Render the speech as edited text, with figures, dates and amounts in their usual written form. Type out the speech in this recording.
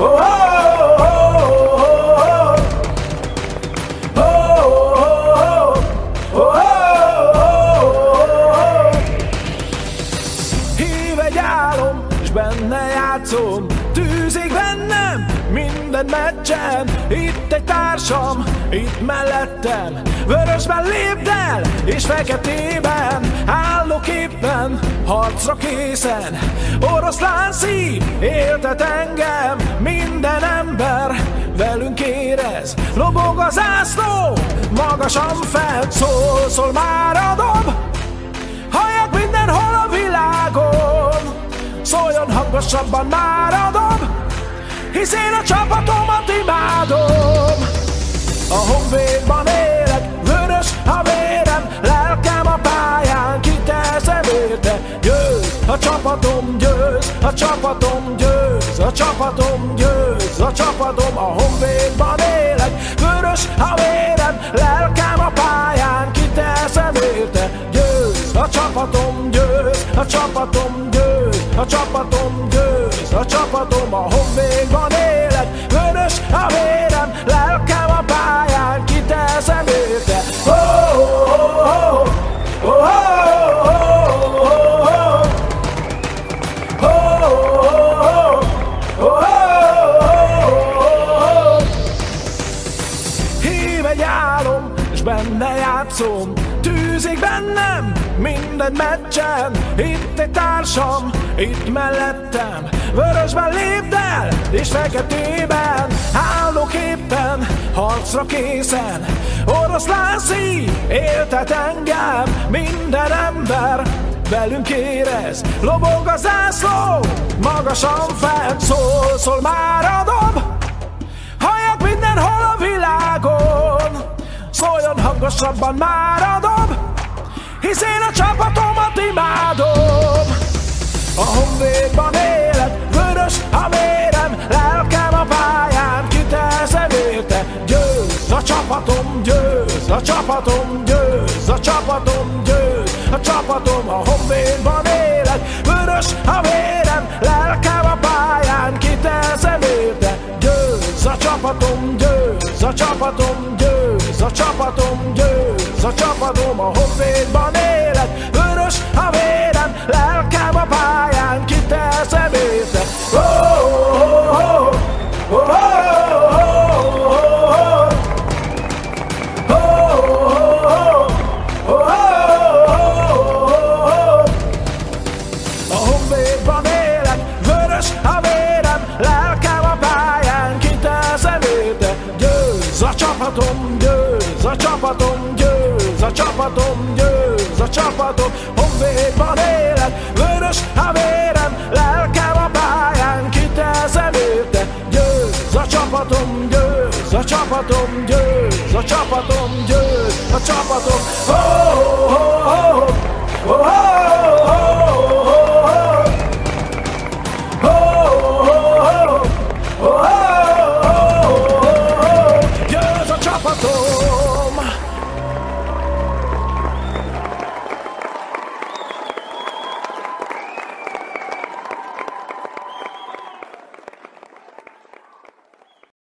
Hív egy álom, s benne játszom, tűzik bennem minden meccsen. Itt egy társam, itt mellettem, vörösben lépd el, és feketében állok éppen, harcra készen. Oroszlán szív éltet engem, minden ember velünk érez. Lobog a zászló, magasan fent, szól már a dob. Halljak mindenhol a világon, szóljon hangosabban már a dob, hisz én a csapatomat imádom. A Honvédban élek, vörös a vérem, lelkem a pályán, kiteszem érte. Győz, a csapatom győz, a csapatom győz, a csapatom győz, a csapatom. A Honvédban élek, vörös a vérem, lelkem a pályán, kiteszem érte. Győz, a csapatom győz, a csapatom győz, a csapatom győz, a csapatom. A Honvédban élek, vörös a vérem, lelkem a pályán, kiteszem érte. Hív egy álom, s benne játszom, tűzik bennem minden meccsen. Itt egy társam, itt mellettem, vörösben lépd el, és feketében állok éppen, harcra készen. Oroszlán szív éltet engem, minden ember velünk érez. Lobog a zászló, magasan fent, szól már a dob. Halljak mindenhol a világon, szóljon hangosabban már a dob, hisz én a csapatomat imádom. A Honvédban élek, vörös a vérem, lelkem a pályán, kiteszem érte. Győz, a csapatom győz, a csapatom győz, a csapatom győz, a csapatom. A Honvédban élek, vörös a vérem, lelkem a pályán, kiteszem érte. Győz, a csapatom győz, a csapatom győz, a csapatom győz, a csapatom. A Honvédban élek, vörös a vérem, lelkem a pályán, kiteszem érte. A Honvédban élek, vörös a vérem, lelkem a pályán, kiteszem érte. Győz, a csapatom győz, a csapatom győz, a csapatom győz, a csapatom. Honvédban élek, vörös a vérem, lelkem a pályán, kiteszem érte. Győz, a csapatom győz, a csapatom győz, a csapatom győz, a csapatom.